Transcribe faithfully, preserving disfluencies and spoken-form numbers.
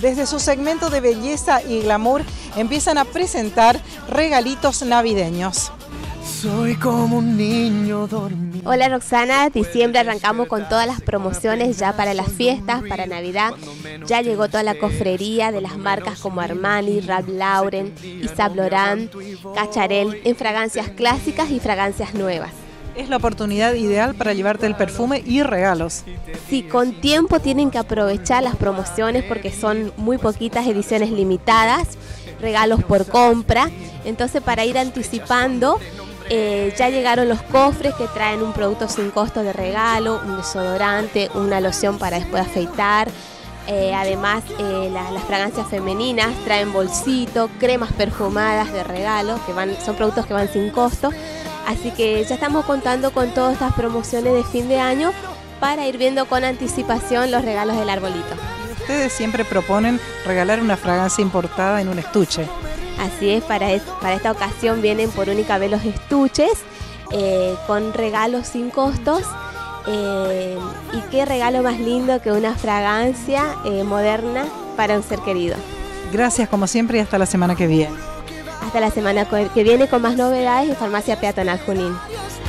Desde su segmento de belleza y glamour empiezan a presentar regalitos navideños. Soy como un niño dormido. Hola Roxana, diciembre arrancamos con todas las promociones ya para las fiestas, para Navidad. Ya llegó toda la cofrería de las marcas como Armani, Ralph Lauren, Yves Saint Laurent, Cacharel, en fragancias clásicas y fragancias nuevas. Es la oportunidad ideal para llevarte el perfume y regalos. Sí, con tiempo tienen que aprovechar las promociones porque son muy poquitas ediciones limitadas, regalos por compra. Entonces, para ir anticipando, eh, ya llegaron los cofres que traen un producto sin costo de regalo, un desodorante, una loción para después afeitar. Eh, además, eh, la, las fragancias femeninas traen bolsito, cremas perfumadas de regalo, que van, son productos que van sin costo. Así que ya estamos contando con todas estas promociones de fin de año para ir viendo con anticipación los regalos del arbolito. Ustedes siempre proponen regalar una fragancia importada en un estuche. Así es, para, es, para esta ocasión vienen por única vez los estuches eh, con regalos sin costos. Eh, y qué regalo más lindo que una fragancia eh, moderna para un ser querido. Gracias como siempre y hasta la semana que viene. Hasta la semana que viene con más novedades en Farmacia Peatonal Junín.